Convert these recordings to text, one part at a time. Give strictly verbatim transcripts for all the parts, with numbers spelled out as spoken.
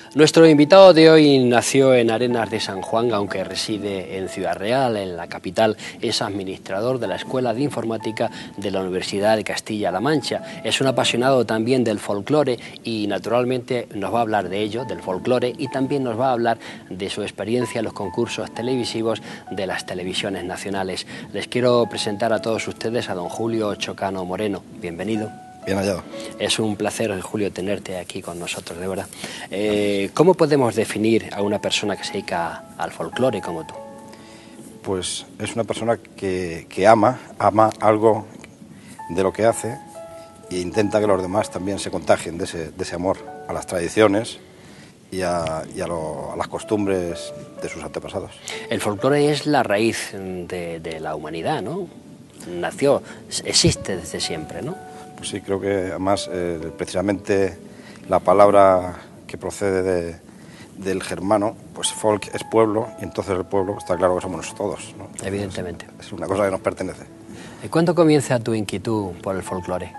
Nuestro invitado de hoy nació en Arenas de San Juan, aunque reside en Ciudad Real, en la capital. Es administrador de la Escuela de Informática de la Universidad de Castilla-La Mancha. Es un apasionado también del folclore y naturalmente nos va a hablar de ello, del folclore, y también nos va a hablar de su experiencia en los concursos televisivos de las televisiones nacionales. Les quiero presentar a todos ustedes a don Julio Chocano Moreno. Bienvenido. Bien hallado. Es un placer, Julio, tenerte aquí con nosotros, de verdad. Eh, ¿Cómo podemos definir a una persona que se dedica al folclore como tú? Pues es una persona que, que ama, ama algo de lo que hace e intenta que los demás también se contagien de ese, de ese amor a las tradiciones y, a, y a, lo, a las costumbres de sus antepasados. El folclore es la raíz de, de la humanidad, ¿no? Nació, existe desde siempre, ¿no? Pues sí, creo que además eh, precisamente la palabra que procede de, del germano, pues folk es pueblo, y entonces el pueblo está claro que somos todos, ¿no? Evidentemente. Es, es una cosa que nos pertenece. ¿Cuándo comienza tu inquietud por el folclore?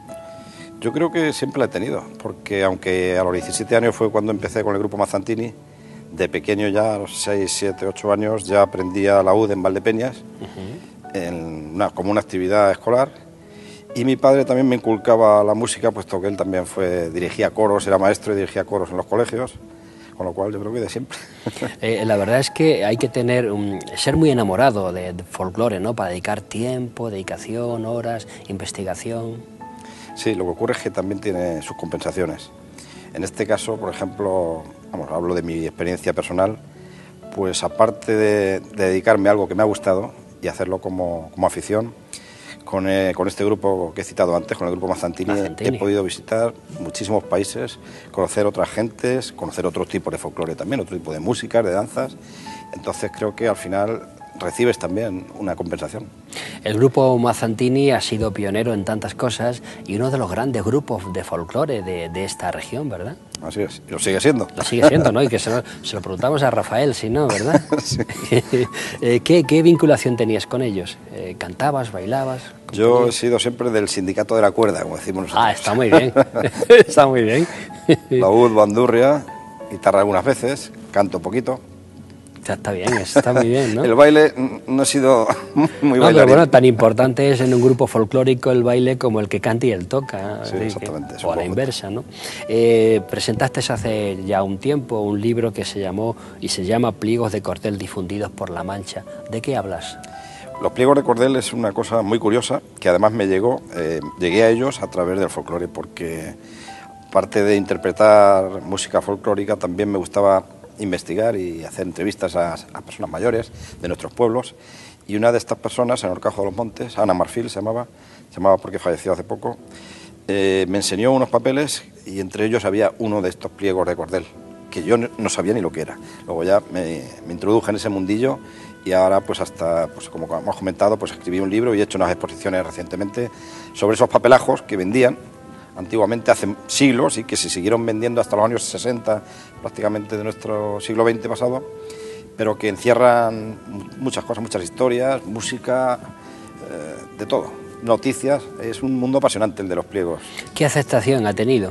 Yo creo que siempre la he tenido, porque aunque a los diecisiete años fue cuando empecé con el grupo Mazzantini, de pequeño ya, a los seis, siete, ocho años, ya aprendía laúd en Valdepeñas, uh-huh. en una, como una actividad escolar. Y mi padre también me inculcaba la música, puesto que él también fue dirigía coros, era maestro y dirigía coros en los colegios, con lo cual yo creo que de siempre. Eh, la verdad es que hay que tener um, ser muy enamorado de, de folclore, ¿no? Para dedicar tiempo, dedicación, horas, investigación. Sí, lo que ocurre es que también tiene sus compensaciones. En este caso, por ejemplo, vamos, hablo de mi experiencia personal, pues aparte de, de dedicarme a algo que me ha gustado y hacerlo como, como afición, Con, eh, con este grupo que he citado antes, con el grupo Mazzantini, Mazzantini, he podido visitar muchísimos países, conocer otras gentes, conocer otros tipos de folclore también, otro tipo de músicas, de danzas. Entonces creo que al final recibes también una compensación. El grupo Mazzantini ha sido pionero en tantas cosas y uno de los grandes grupos de folclore de, de esta región, ¿verdad? Así es, y lo sigue siendo. Lo sigue siendo, ¿no? Y que se lo, se lo preguntamos a Rafael, si no, ¿verdad? Sí. eh, ¿qué, ¿Qué vinculación tenías con ellos? Eh, ¿Cantabas, bailabas? Yo he sido siempre del sindicato de la cuerda, como decimos nosotros. Ah, está muy bien, está muy bien. Laúd, bandurria, guitarra algunas veces, canto poquito. Está bien, está muy bien, ¿no? El baile no ha sido muy no, bailarín. Pero bueno, tan importante es en un grupo folclórico el baile como el que canta y el toca. Sí, exactamente. Que, o a la inversa, ¿no? Eh, presentaste hace ya un tiempo un libro que se llamó y se llama Pliegos de Cordel difundidos por La Mancha. ¿De qué hablas? Los pliegos de cordel es una cosa muy curiosa que además me llegó, eh, llegué a ellos a través del folclore, porque aparte de interpretar música folclórica también me gustaba investigar y hacer entrevistas a, a personas mayores de nuestros pueblos, y una de estas personas en Horcajo de los Montes, Ana Marfil se llamaba, se llamaba porque falleció hace poco, eh, me enseñó unos papeles y entre ellos había uno de estos pliegos de cordel, que yo no sabía ni lo que era. Luego ya me, me introduje en ese mundillo y ahora pues hasta, pues como hemos comentado, pues escribí un libro y he hecho unas exposiciones recientemente sobre esos papelajos que vendían antiguamente hace siglos y que se siguieron vendiendo hasta los años sesenta prácticamente de nuestro siglo veinte pasado, pero que encierran muchas cosas, muchas historias, música, eh, de todo, noticias. Es un mundo apasionante el de los pliegos. ¿Qué aceptación ha tenido?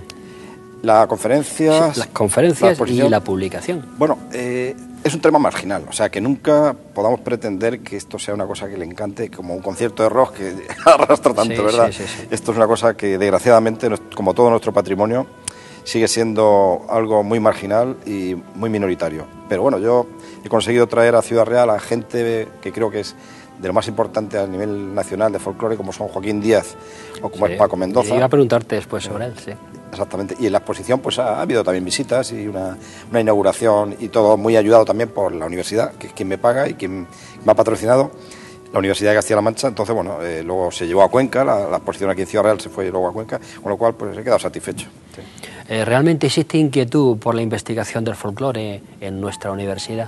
La conferencia... Sí, las conferencias la y la publicación. Bueno, eh, es un tema marginal, o sea, que nunca podamos pretender que esto sea una cosa que le encante, como un concierto de rock que arrastra tanto, sí, ¿verdad? Sí, sí, sí. Esto es una cosa que, desgraciadamente, como todo nuestro patrimonio, sigue siendo algo muy marginal y muy minoritario. Pero bueno, yo he conseguido traer a Ciudad Real a gente que creo que es de lo más importante a nivel nacional de folclore, como son Joaquín Díaz o como sí, es Paco Mendoza. Iba a preguntarte después sobre él, sí. Exactamente, y en la exposición pues ha, ha habido también visitas y una, una inauguración y todo muy ayudado también por la universidad, que es quien me paga y quien me ha patrocinado, la Universidad de Castilla-La Mancha. Entonces, bueno, eh, luego se llevó a Cuenca, la, la exposición aquí en Ciudad Real se fue luego a Cuenca, con lo cual pues he quedado satisfecho. Sí. Eh, ¿Realmente existe inquietud por la investigación del folclore en nuestra universidad?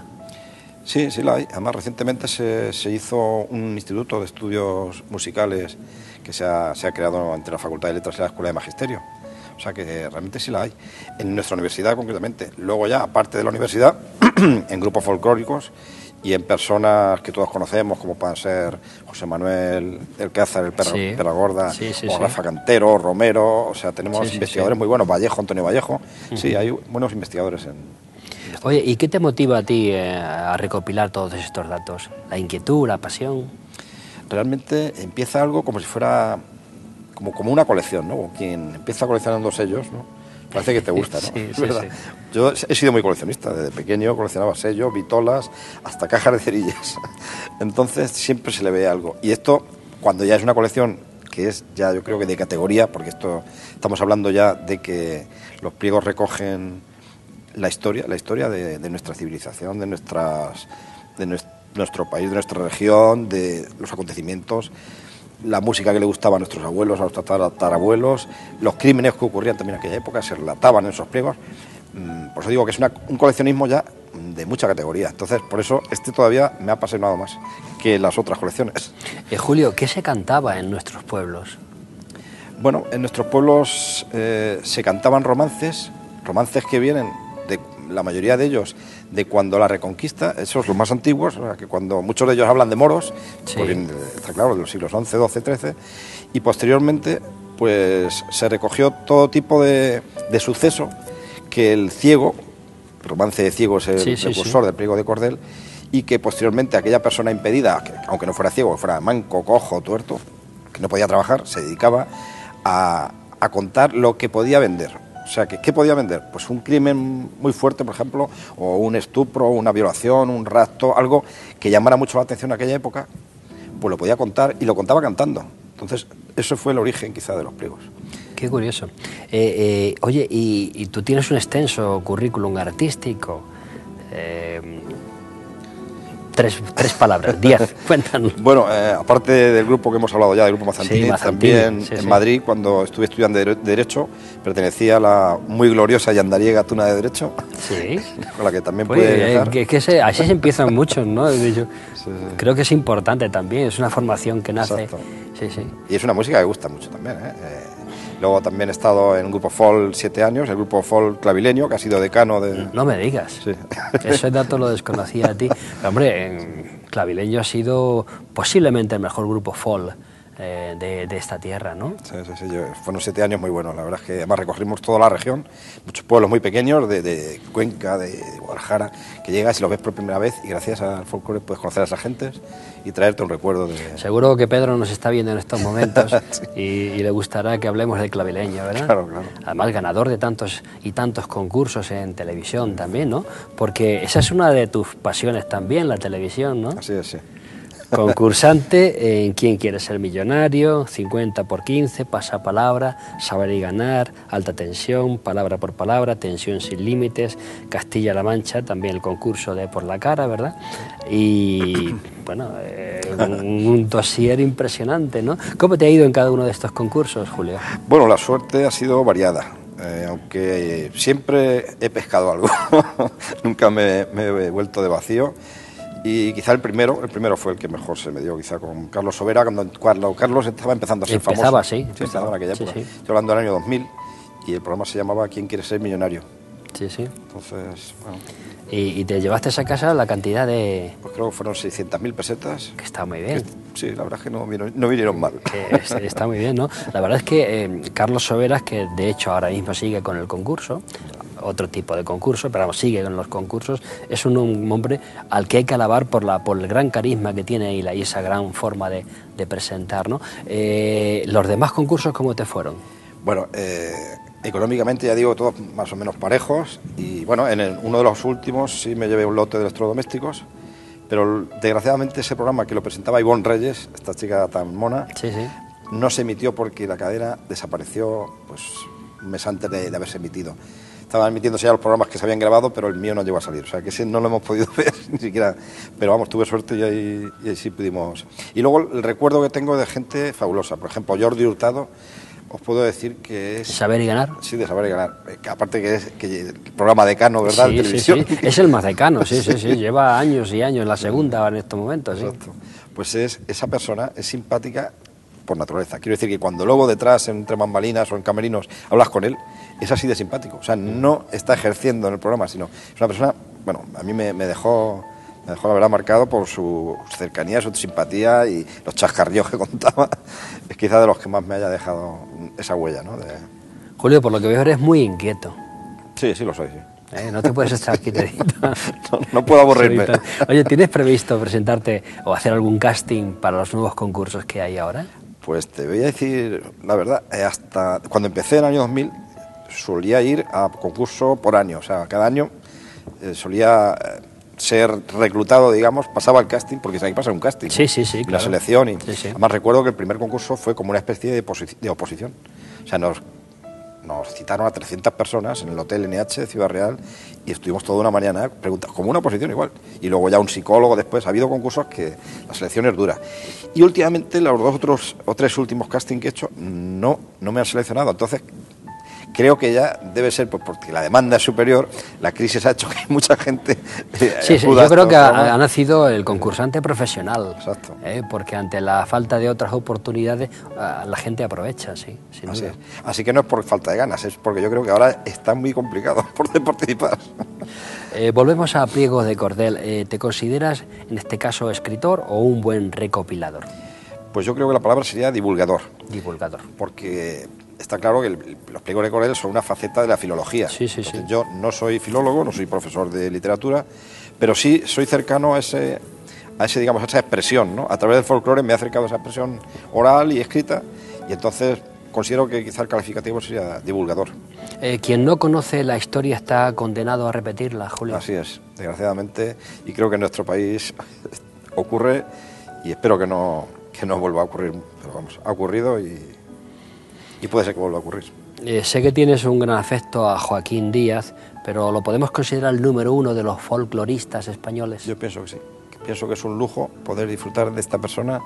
Sí, sí la hay. Además, recientemente se, se hizo un instituto de estudios musicales que se ha, se ha creado entre la Facultad de Letras y la Escuela de Magisterio. O sea que realmente sí la hay, en nuestra universidad concretamente. Luego ya, aparte de la universidad, en grupos folclóricos y en personas que todos conocemos, como pueden ser José Manuel El Cázar, el Perra, sí. Perra Gorda, sí, sí, o sí. Rafa Cantero, Romero, o sea, tenemos sí, sí, investigadores sí. muy buenos, Vallejo, Antonio Vallejo, Uh-huh. sí, hay buenos investigadores en... Oye, ¿y qué te motiva a ti eh, a recopilar todos estos datos? ¿La inquietud, la pasión? Realmente empieza algo como si fuera como, como una colección, ¿no? Quien empieza coleccionando sellos, ¿no? Parece que te gusta, ¿no? Sí, sí, ¿verdad? sí. Yo he sido muy coleccionista, desde pequeño coleccionaba sellos, vitolas, hasta cajas de cerillas. Entonces siempre se le ve algo. Y esto, cuando ya es una colección que es ya yo creo que de categoría, porque esto estamos hablando ya de que los pliegos recogen la historia, la historia de, de nuestra civilización, de nuestras, de nuestro, nuestro país, de nuestra región, de los acontecimientos, la música que le gustaba a nuestros abuelos, a nuestros tatarabuelos, los crímenes que ocurrían también en aquella época, se relataban en esos pliegos. Por eso digo que es una, un coleccionismo ya de mucha categoría. Entonces, por eso este todavía me ha apasionado más que las otras colecciones. Eh, Julio, ¿qué se cantaba en nuestros pueblos? Bueno, en nuestros pueblos eh, se cantaban romances, romances que vienen, de la mayoría de ellos, de cuando la Reconquista, esos los más antiguos, o sea, que cuando muchos de ellos hablan de moros, sí. Pues bien, está claro, de los siglos once, doce, trece, y posteriormente pues se recogió todo tipo de, de suceso que el ciego, el romance de ciego es el sí, sí, precursor sí. del pliego de cordel, y que posteriormente aquella persona impedida, que, aunque no fuera ciego, fuera manco, cojo, tuerto, que no podía trabajar, se dedicaba a, a contar lo que podía vender. O sea, ¿qué, ¿qué podía vender? Pues un crimen muy fuerte, por ejemplo, o un estupro, una violación, un rapto, algo que llamara mucho la atención en aquella época, pues lo podía contar y lo contaba cantando. Entonces, eso fue el origen quizá de los pliegos. Qué curioso. Eh, eh, oye, y, y tú tienes un extenso currículum artístico. Eh, Tres, tres palabras, diez, cuéntanos. Bueno, eh, aparte del grupo que hemos hablado ya, del grupo Mazantín, sí, Mazantín también sí, en sí. Madrid, cuando estuve estudiando de Derecho, pertenecía a la muy gloriosa y andariega Tuna de Derecho, sí. con la que también pues, pude viajar. Que, que se, así se empiezan muchos, ¿no? Yo, sí, sí. Creo que es importante también, es una formación que nace. Exacto. Sí, sí. Y es una música que gusta mucho también, ¿eh? eh Luego también he estado en un grupo folk siete años, el grupo folk clavileño, que ha sido decano de... No me digas. Sí. Ese dato lo desconocía a ti. Pero, hombre, en Clavileño ha sido posiblemente el mejor grupo folk eh, de, de esta tierra, ¿no? Sí, sí, sí. Yo, fueron siete años muy buenos. La verdad es que además recorrimos toda la región, muchos pueblos muy pequeños de, de Cuenca, de, de Guadalajara, que llegas y los ves por primera vez y gracias al folclore puedes conocer a esas gentes y traerte un recuerdo de... Seguro que Pedro nos está viendo en estos momentos sí. y, y le gustará que hablemos del clavileño, ¿verdad? Claro, claro. Además, ganador de tantos y tantos concursos en televisión también, ¿no? Porque esa es una de tus pasiones también, la televisión, ¿no? Así es, sí. Concursante en ¿Quién quiere ser millonario?, cincuenta por quince, Pasapalabra, Saber y ganar, Alta tensión, Palabra por palabra, Tensión sin límites, Castilla-La Mancha, también el concurso de Por la cara, ¿verdad? Y bueno, eh, un, un dossier impresionante, ¿no? ¿Cómo te ha ido en cada uno de estos concursos, Julio? Bueno, la suerte ha sido variada. Eh, aunque siempre he pescado algo, nunca me, me he vuelto de vacío. Y quizá el primero, el primero fue el que mejor se me dio, quizá con Carlos Sobera, cuando, cuando Carlos estaba empezando a ser empezaba, famoso. Sí, sí, empezaba en aquella sí, época. Sí. Estoy hablando del año dos mil y el programa se llamaba ¿Quién quiere ser millonario? Sí, sí. Entonces, bueno. ¿Y, y te llevaste a casa la cantidad de...? Pues creo que fueron seiscientas mil pesetas. Que está muy bien. Que, sí, la verdad es que no, no vinieron mal. Que está muy bien, ¿no? La verdad es que eh, Carlos Soberas, que de hecho ahora mismo sigue con el concurso, otro tipo de concurso, pero vamos, sigue con los concursos, es un, un hombre al que hay que alabar por, la, por el gran carisma que tiene y, la, y esa gran forma de, de presentar, ¿no? Eh, ¿Los demás concursos cómo te fueron? Bueno, eh, económicamente ya digo, todos más o menos parejos y bueno, en el, uno de los últimos sí me llevé un lote de electrodomésticos, pero desgraciadamente ese programa que lo presentaba Ivonne Reyes, esta chica tan mona, sí, sí. no se emitió porque la cadena desapareció pues un mes antes de, de haberse emitido. Estaban emitiéndose ya los programas que se habían grabado, pero el mío no llegó a salir. O sea, que ese no lo hemos podido ver ni siquiera. Pero vamos, tuve suerte y ahí, y ahí sí pudimos. Y luego el recuerdo que tengo de gente fabulosa. Por ejemplo, Jordi Hurtado, os puedo decir que es... ¿Saber y ganar? Sí, de Saber y ganar. Que aparte que es que el programa decano, ¿verdad? Sí, de televisión. Sí, sí. Es el más decano, sí, sí, sí. Lleva años y años, la segunda en estos momentos. ¿Sí? Exacto. Pues es, esa persona es simpática por naturaleza. Quiero decir que cuando luego detrás, entre bambalinas o en camerinos, hablas con él, es así de simpático. O sea, no está ejerciendo en el programa, sino es una persona, bueno, a mí me, me dejó Me dejó, la verdad, marcado por su cercanía, su simpatía y los chascarrillos que contaba. Es quizá de los que más me haya dejado esa huella, ¿no? De... Julio, por lo que veo eres muy inquieto. Sí, sí lo soy, sí. ¿Eh? No te puedes estar quietecito. no, no puedo aburrirme. Oye, ¿tienes previsto presentarte o hacer algún casting para los nuevos concursos que hay ahora? Pues te voy a decir la verdad, hasta cuando empecé en el año dos mil solía ir a concurso por año, o sea, cada año eh, solía ser reclutado, digamos, pasaba el casting, porque hay que pasar un casting. Sí, sí, sí, y claro. La selección, y sí, sí. Además recuerdo que el primer concurso fue como una especie de, de oposición. O sea, nos, nos citaron a trescientas personas en el Hotel N H de Ciudad Real y estuvimos toda una mañana preguntando, como una oposición igual. Y luego ya un psicólogo después. Ha habido concursos que la selección es dura. Y últimamente los dos otros o tres últimos castings que he hecho no, no me han seleccionado. Entonces creo que ya debe ser, pues, porque la demanda es superior, la crisis ha hecho que mucha gente... Eh, sí, sí, yo creo que ha, ha nacido el concursante profesional. Exacto. Eh, porque ante la falta de otras oportunidades, la gente aprovecha, sí. Sin Así duda. es. Así que no es por falta de ganas, es porque yo creo que ahora está muy complicado poder participar. Eh, volvemos a Pliegos de Cordel. Eh, ¿Te consideras, en este caso, escritor o un buen recopilador? Pues yo creo que la palabra sería divulgador. Divulgador. Porque... está claro que el, los Pliegos de Cordel son una faceta de la filología. Sí, sí, sí. Yo no soy filólogo, no soy profesor de literatura, pero sí soy cercano a ese, a ese, digamos, a esa expresión, ¿no? A través del folclore me he acercado a esa expresión oral y escrita, y entonces considero que quizá el calificativo sería divulgador. Eh, quien no conoce la historia está condenado a repetirla, Julio. Así es, desgraciadamente, y creo que en nuestro país ocurre, y espero que no, que no vuelva a ocurrir, pero vamos, ha ocurrido y... y puede ser que vuelva a ocurrir. Eh, sé que tienes un gran afecto a Joaquín Díaz, pero ¿lo podemos considerar el número uno de los folcloristas españoles? Yo pienso que sí. Pienso que es un lujo poder disfrutar de esta persona,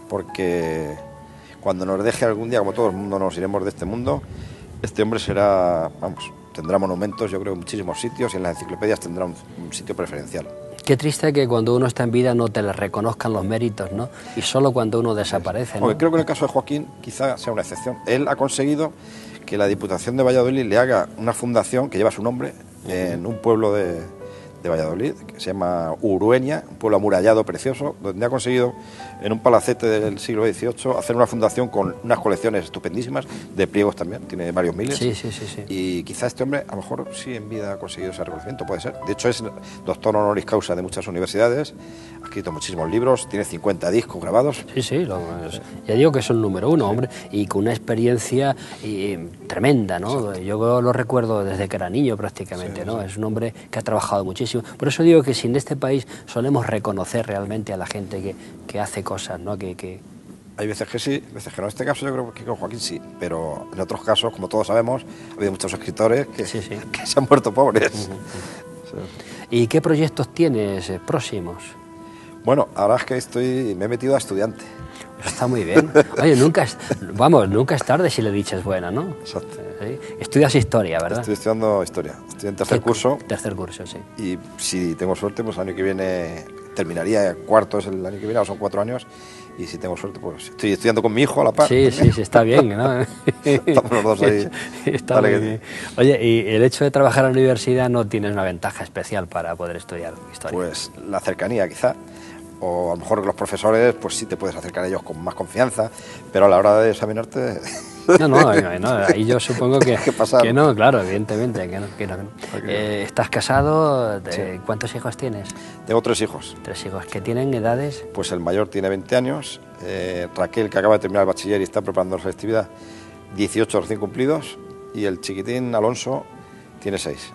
porque cuando nos deje algún día, como todo el mundo nos iremos de este mundo, este hombre será, vamos, tendrá monumentos, yo creo, en muchísimos sitios, y en las enciclopedias tendrá un, un sitio preferencial. Qué triste que cuando uno está en vida no te le reconozcan los méritos, ¿no? Y solo cuando uno desaparece, ¿no? Porque creo que en el caso de Joaquín quizá sea una excepción. Él ha conseguido que la Diputación de Valladolid le haga una fundación que lleva su nombre en un pueblo de, de Valladolid, que se llama Urueña, un pueblo amurallado precioso, donde ha conseguido en un palacete del siglo dieciocho hacer una fundación con unas colecciones estupendísimas de pliegos también, tiene varios miles. Sí, sí, sí, sí. Y quizá este hombre a lo mejor sí en vida ha conseguido ese reconocimiento, puede ser. De hecho es doctor honoris causa de muchas universidades, ha escrito muchísimos libros, tiene cincuenta discos grabados. Sí, sí, lo, ya digo que es el número uno, sí. Hombre, y con una experiencia y, tremenda, ¿no? Exacto. Yo lo recuerdo desde que era niño prácticamente, sí, ¿no? Sí. Es un hombre que ha trabajado muchísimo. Por eso digo que si en este país solemos reconocer realmente a la gente que, que hace cosas, ¿no? Que, que... Hay veces que sí, veces que no. En este caso yo creo que con Joaquín sí, pero en otros casos, como todos sabemos, ha habido muchos escritores que, sí, sí. que se han muerto pobres. Uh-huh, uh-huh. Sí. ¿Y qué proyectos tienes eh, próximos? Bueno, ahora es que estoy, me he metido a estudiante. Eso está muy bien. Oye, nunca es, vamos, nunca es tarde si le dices buena, ¿no? Exacto. ¿Sí? Estudias historia, ¿verdad? Estoy estudiando historia. Estoy en tercer curso. Tercer curso, sí. Y si tengo suerte, pues el año que viene terminaría, cuarto es el año que viene, o son cuatro años. Y si tengo suerte, pues estoy estudiando con mi hijo a la par. Sí, sí, sí, está bien, ¿no? Estamos los dos ahí. Está Dale muy bien. Oye, ¿y el hecho de trabajar en la universidad no tiene una ventaja especial para poder estudiar historia? Pues la cercanía, quizá. O a lo mejor los profesores, pues sí te puedes acercar a ellos con más confianza, pero a la hora de examinarte... No, no, no, no ahí yo supongo que, que, que no, claro, evidentemente, que no. Que no. Eh, ¿Estás casado? Sí. ¿Cuántos hijos tienes? Tengo tres hijos. ¿Tres hijos? ¿Que tienen edades? Pues el mayor tiene veinte años, eh, Raquel, que acaba de terminar el bachiller y está preparando la selectividad, dieciocho recién cumplidos, y el chiquitín, Alonso, tiene seis.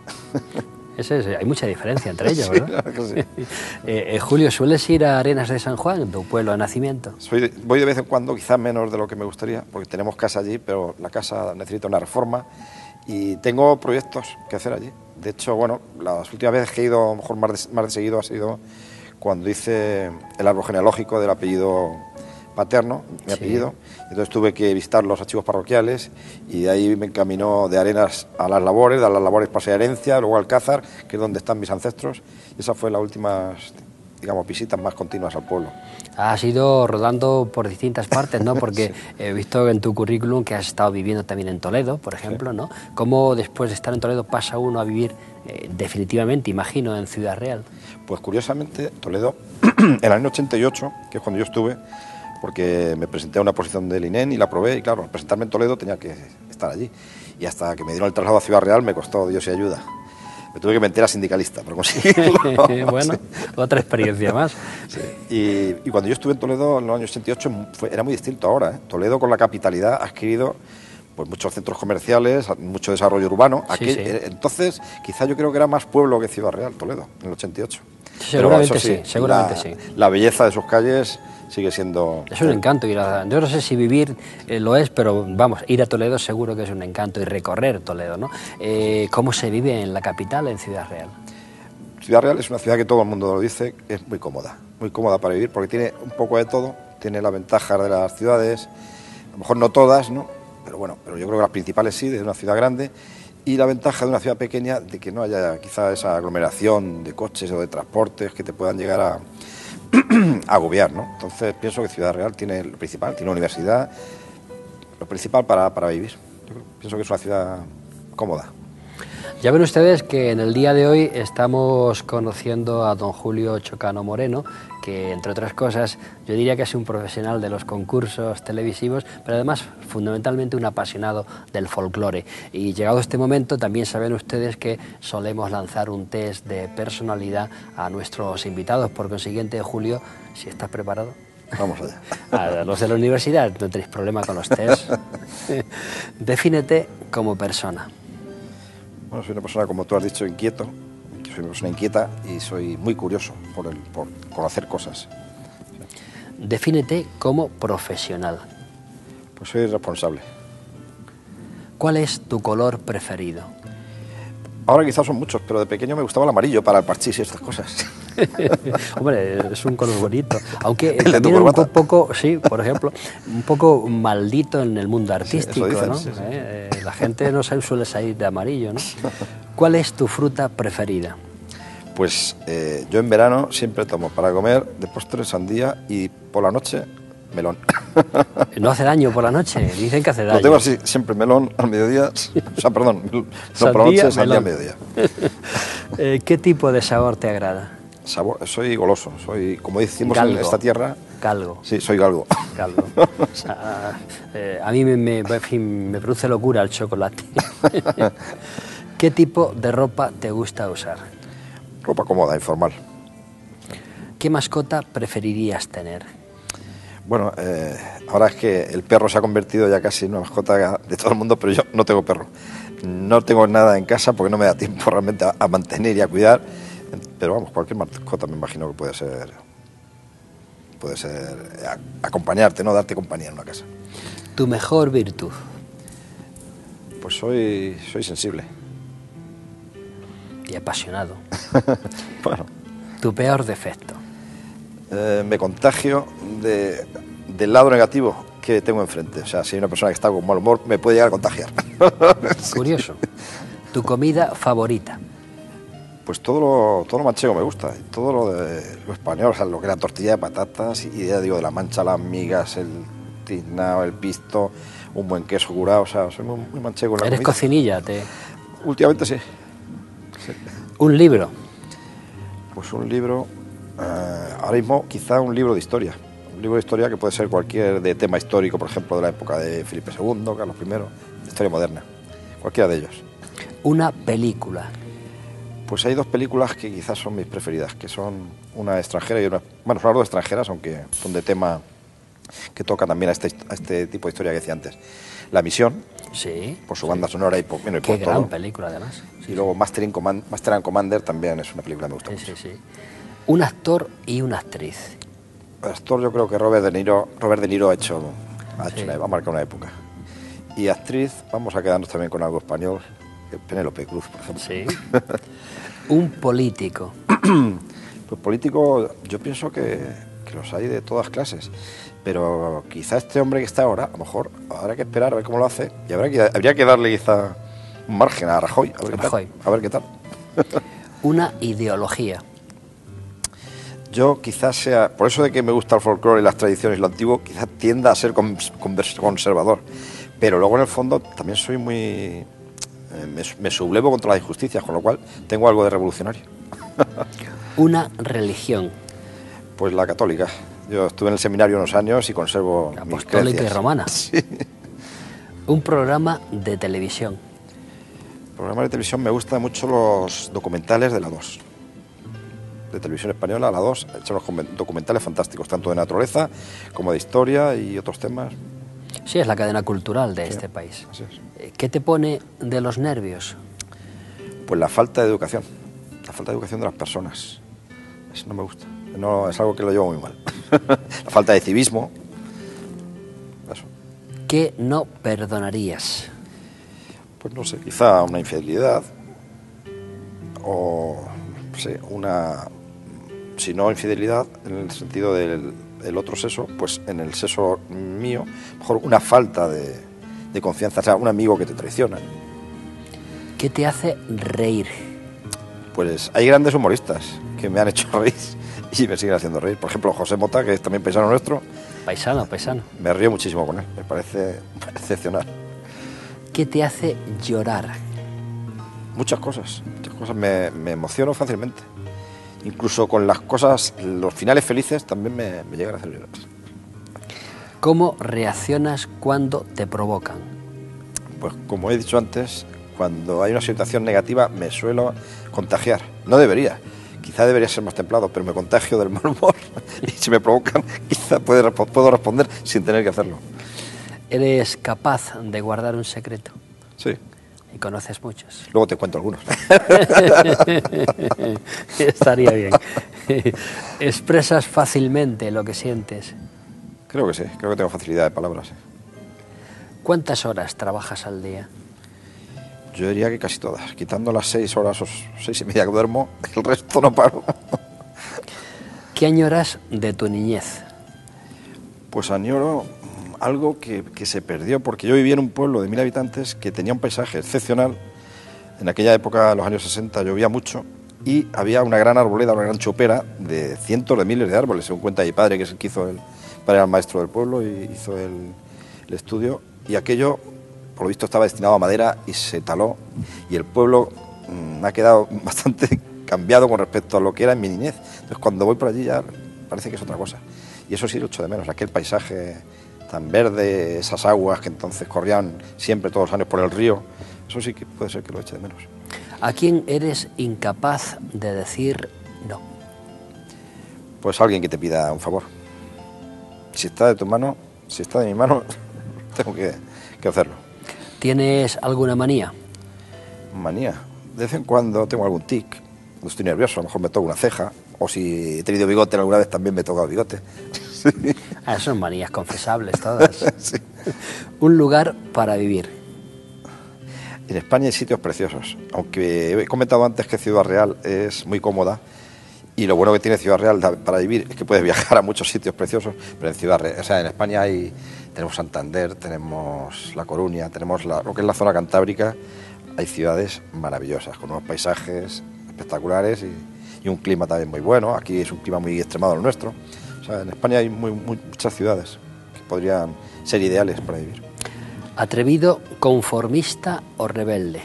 Ese es, hay mucha diferencia entre ellos, sí, ¿verdad? Claro que sí. eh, eh, Julio, ¿sueles ir a Arenas de San Juan, tu pueblo de nacimiento? Soy, voy de vez en cuando, quizás menos de lo que me gustaría, porque tenemos casa allí, pero la casa necesita una reforma y tengo proyectos que hacer allí. De hecho, bueno, las últimas veces que he ido, a lo mejor más de, más de seguido, ha sido cuando hice el árbol genealógico del apellido paterno, mi sí. apellido. Entonces tuve que visitar los archivos parroquiales y de ahí me encaminó de Arenas a las labores, de las labores pasé a Herencia, luego a Alcázar, que es donde están mis ancestros. Y esa fue la última, digamos, visitas más continuas al pueblo. Has ido rodando por distintas partes, ¿no? Porque sí. He visto en tu currículum que has estado viviendo también en Toledo, por ejemplo, sí. ¿no? ¿Cómo después de estar en Toledo pasa uno a vivir eh, definitivamente, imagino, en Ciudad Real? Pues curiosamente, Toledo, en el año ochenta y ocho, que es cuando yo estuve, porque me presenté a una posición del I N E M y la aprobé, y claro, al presentarme en Toledo tenía que estar allí. Y hasta que me dieron el traslado a Ciudad Real me costó Dios y ayuda. Me tuve que meter a sindicalista para conseguirlo. Bueno, sí. Otra experiencia más. Sí. Y, y cuando yo estuve en Toledo en los años ochenta y ocho fue, era muy distinto ahora, ¿eh? Toledo, con la capitalidad, ha adquirido pues, muchos centros comerciales, mucho desarrollo urbano. Aquí, sí, sí. Entonces, quizá yo creo que era más pueblo que Ciudad Real, Toledo, en el ochenta y ocho. Seguramente sí, sí, seguramente la, sí. La belleza de sus calles sigue siendo... Es un encanto ir a... Yo no sé si vivir eh, lo es, pero vamos, ir a Toledo seguro que es un encanto, y recorrer Toledo, ¿no? Eh, ¿Cómo se vive en la capital, en Ciudad Real? Ciudad Real es una ciudad que todo el mundo lo dice, es muy cómoda, muy cómoda para vivir, porque tiene un poco de todo, tiene las ventajas de las ciudades, a lo mejor no todas, ¿no? Pero bueno, pero yo creo que las principales sí, de una ciudad grande, y la ventaja de una ciudad pequeña de que no haya quizá esa aglomeración de coches o de transportes que te puedan llegar a... agobiar, ¿no? Entonces pienso que Ciudad Real tiene lo principal, tiene una universidad, lo principal para, para vivir. Yo creo, pienso que es una ciudad cómoda. Ya ven ustedes que en el día de hoy estamos conociendo a don Julio Chocano Moreno, que entre otras cosas yo diría que es un profesional de los concursos televisivos, pero además fundamentalmente un apasionado del folclore. Y llegado este momento también saben ustedes que solemos lanzar un test de personalidad a nuestros invitados. Por consiguiente, Julio, si estás preparado. Vamos allá. A los de la universidad, no tenéis problema con los test. Defínete como persona. Bueno, soy una persona, como tú has dicho, inquieto. Soy una persona inquieta y soy muy curioso por, el, por conocer cosas. Defínete como profesional. Pues soy responsable. ¿Cuál es tu color preferido? Ahora quizás son muchos, pero de pequeño me gustaba el amarillo para el parchís y estas cosas. Hombre, es un color bonito, aunque también un poco, poco, sí, por ejemplo, un poco maldito en el mundo artístico, sí, dicen, ¿no? Sí, sí. ¿Eh? La gente no suele salir de amarillo, ¿no? ¿Cuál es tu fruta preferida? Pues eh, yo en verano siempre tomo para comer de postre sandía y por la noche melón. ¿No hace daño por la noche? Dicen que hace daño. Lo tengo así, siempre melón al mediodía, o sea, perdón, no sandía, por la noche, sandía al mediodía. eh, ¿Qué tipo de sabor te agrada? Sabor, soy goloso, soy, como decimos galgo. En esta tierra... Galgo. Sí, soy galgo. Galgo. O sea, eh, a mí me, me, me produce locura el chocolate. ¿Qué tipo de ropa te gusta usar? Ropa cómoda, informal. ¿Qué mascota preferirías tener? Bueno, eh, ahora es que el perro se ha convertido ya casi en una mascota de todo el mundo, pero yo no tengo perro. No tengo nada en casa porque no me da tiempo realmente a, a mantener y a cuidar. Pero vamos, cualquier mascota me imagino que puede ser, puede ser a, acompañarte, ¿no? Darte compañía en una casa. ¿Tu mejor virtud? Pues soy, soy sensible. Y apasionado. Bueno. ¿Tu peor defecto? Eh, me contagio de, del lado negativo que tengo enfrente. O sea, si hay una persona que está con mal humor, me puede llegar a contagiar. Curioso. ¿Tu comida favorita? Pues todo lo, todo lo manchego me gusta, todo lo de lo español, o sea, lo que era tortilla de patatas, y ya digo, de la Mancha, las migas, el tiznado, el pisto, un buen queso curado, o sea, soy muy, muy manchego en la ¿Eres comida. cocinilla? Te... Últimamente sí. sí. ¿Un libro? Pues un libro, eh, ahora mismo quizá un libro de historia, un libro de historia que puede ser cualquier de tema histórico, por ejemplo, de la época de Felipe segundo, Carlos primero, de historia moderna, cualquiera de ellos. ¿Una película? Pues hay dos películas que quizás son mis preferidas, que son una extranjera y una... Bueno, son las dos extranjeras, aunque son de tema que toca también a este, a este tipo de historia que decía antes. La Misión, sí, por su sí. banda sonora y por, bueno, y Qué por gran todo. película, además. Sí, y luego sí. Master, in Command, Master and Commander también es una película que me gusta sí, mucho. Sí, sí. Un actor y una actriz. El actor yo creo que Robert De Niro, Robert De Niro ha hecho, ha, hecho sí. una, ha marcado una época. Y actriz, vamos a quedarnos también con algo español, Penélope Cruz, por ejemplo. Sí. Un político. Pues político, yo pienso que, que los hay de todas clases, pero quizá este hombre que está ahora, a lo mejor habrá que esperar a ver cómo lo hace, y habrá que, habría que darle quizá un margen a Rajoy, a ver, Rajoy. Qué, tal, a ver qué tal. Una ideología. Yo quizás sea, por eso de que me gusta el folclore y las tradiciones y lo antiguo, quizás tienda a ser conservador, pero luego en el fondo también soy muy... Eh, me, me sublevo contra las injusticias, con lo cual tengo algo de revolucionario. Una religión. Pues la católica. Yo estuve en el seminario unos años y conservo La mis apostólica creencias. y romana. Sí. Un programa de televisión. Programas de televisión me gustan mucho los documentales de la dos. De televisión española, la dos, ha hecho unos documentales fantásticos, tanto de naturaleza como de historia y otros temas. Sí, es la cadena cultural de Sí, este país. así es. ¿Qué te pone de los nervios? Pues la falta de educación, la falta de educación de las personas. Eso no me gusta, no, es algo que lo llevo muy mal. La falta de civismo, eso. ¿Qué no perdonarías? Pues no sé, quizá una infidelidad o sí, una, si no infidelidad en el sentido del el otro sexo, pues en el sexo mío, mejor una falta de, de confianza, o sea, un amigo que te traiciona. ¿Qué te hace reír? Pues hay grandes humoristas que me han hecho reír y me siguen haciendo reír. Por ejemplo, José Mota, que es también paisano nuestro. Paisano, paisano. Me río muchísimo con él, me parece excepcional. ¿Qué te hace llorar? Muchas cosas, muchas cosas. Me, me emociono fácilmente. Incluso con las cosas, los finales felices también me, me llegan a hacer llorar. ¿Cómo reaccionas cuando te provocan? Pues como he dicho antes, cuando hay una situación negativa me suelo contagiar. No debería, quizá debería ser más templado, pero me contagio del mal humor y si me provocan quizá puedo, puedo responder sin tener que hacerlo. ¿Eres capaz de guardar un secreto? Sí. Y conoces muchos. Luego te cuento algunos. Estaría bien. ¿Expresas fácilmente lo que sientes? Creo que sí, creo que tengo facilidad de palabras. Sí. ¿Cuántas horas trabajas al día? Yo diría que casi todas, quitando las seis horas o seis y media que duermo, el resto no paro. ¿Qué añoras de tu niñez? Pues añoro algo que, que se perdió, porque yo vivía en un pueblo de mil habitantes que tenía un paisaje excepcional. En aquella época, en los años sesenta, llovía mucho y había una gran arboleda, una gran chopera de cientos de miles de árboles, según cuenta mi padre, que es el que hizo el, padre era el maestro del pueblo y hizo el, el estudio, y aquello, por lo visto, estaba destinado a madera y se taló, y el pueblo mmm, ha quedado bastante cambiado con respecto a lo que era en mi niñez. Entonces, cuando voy por allí ya parece que es otra cosa. Y eso sí lo echo de menos, aquel paisaje tan verde, esas aguas que entonces corrían siempre todos los años por el río, eso sí que puede ser que lo eche de menos. ¿A quién eres incapaz de decir no? Pues alguien que te pida un favor. Si está de tu mano, si está de mi mano, tengo que, que hacerlo. ¿Tienes alguna manía? Manía. De vez en cuando tengo algún tic, cuando estoy nervioso, a lo mejor me toco una ceja, o si he tenido bigote alguna vez también me he tocado bigote. Sí. Ah, son manías confesables todas. Sí. Un lugar para vivir. En España hay sitios preciosos, aunque he comentado antes que Ciudad Real es muy cómoda y lo bueno que tiene Ciudad Real para vivir es que puedes viajar a muchos sitios preciosos, pero en Ciudad Real, o sea, en España hay, tenemos Santander, tenemos La Coruña, tenemos la, lo que es la zona cantábrica, hay ciudades maravillosas, con unos paisajes espectaculares y, y un clima también muy bueno. Aquí es un clima muy extremado el nuestro. O sea, en España hay muy, muy, muchas ciudades que podrían ser ideales para vivir. ¿Atrevido, conformista o rebelde?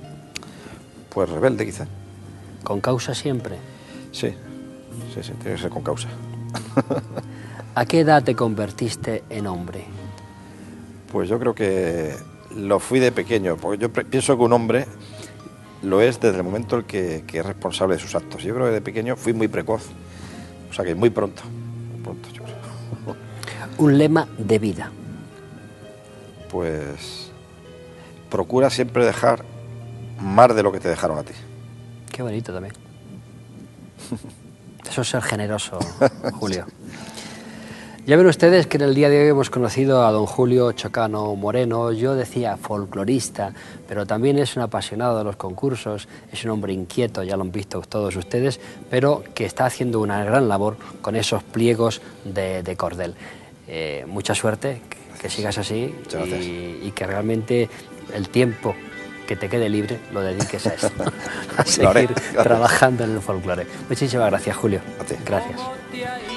Pues rebelde, quizá. ¿Con causa siempre? Sí, sí, sí, tiene que ser con causa. ¿A qué edad te convertiste en hombre? Pues yo creo que lo fui de pequeño, porque yo pienso que un hombre lo es desde el momento en que, que es responsable de sus actos. Yo creo que de pequeño fui muy precoz, o sea que muy pronto, muy pronto yo creo. Un lema de vida. Pues procura siempre dejar más de lo que te dejaron a ti. Qué bonito también. Eso es ser generoso, Julio. Ya ven ustedes que en el día de hoy hemos conocido a don Julio Chocano Moreno. Yo decía folclorista, pero también es un apasionado de los concursos, es un hombre inquieto, ya lo han visto todos ustedes, pero que está haciendo una gran labor con esos pliegos de, de cordel. Eh, mucha suerte, que, que sigas así y, y que realmente el tiempo que te quede libre, lo dediques a eso, a seguir trabajando en el folclore. Muchísimas gracias, Julio. A ti. Gracias.